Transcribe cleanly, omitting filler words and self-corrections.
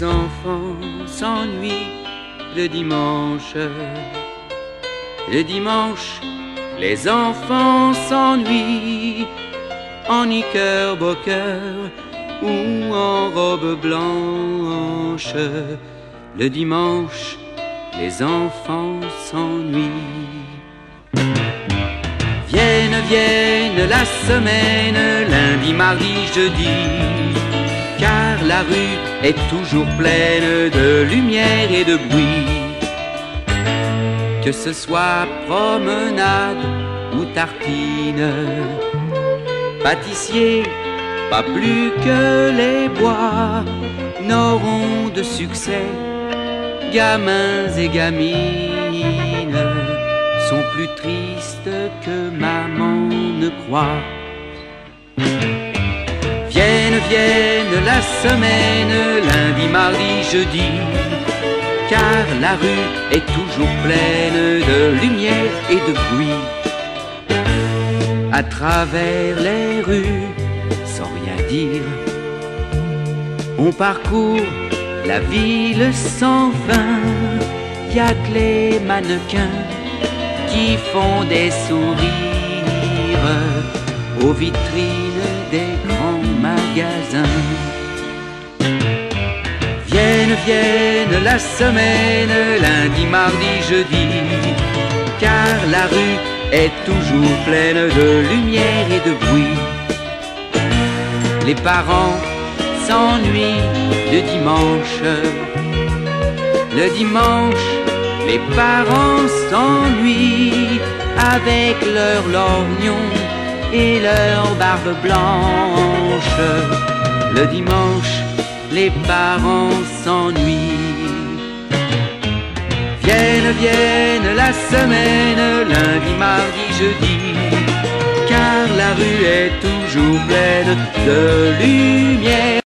les enfants s'ennuient le dimanche. Le dimanche, les enfants s'ennuient en knickerbocker ou en robe blanche. Le dimanche, les enfants s'ennuient. Vienne la semaine, lundi, mardi, jeudi, car la rue est toujours pleine de lumière et de bruit. Que ce soit promenade ou tartine, pâtissiers, pas plus que les bois, n'auront de succès. Gamins et gamines sont plus tristes que maman ne croit. Vienne la semaine, lundi, mardi, jeudi, car la rue est toujours pleine de lumière et de bruit. À travers les rues, sans rien dire, on parcourt la ville sans fin. Y a que les mannequins qui font des sourires aux vitrines des grands magasins. Vienne la semaine, lundi, mardi, jeudi, car la rue est toujours pleine de lumière et de bruit. Les parents s'ennuient le dimanche. Le dimanche, les parents s'ennuient avec leurs lorgnons et leur barbe blanche. Le dimanche, les parents s'ennuient. Vienne la semaine, lundi, mardi, jeudi, car la rue est toujours pleine de lumière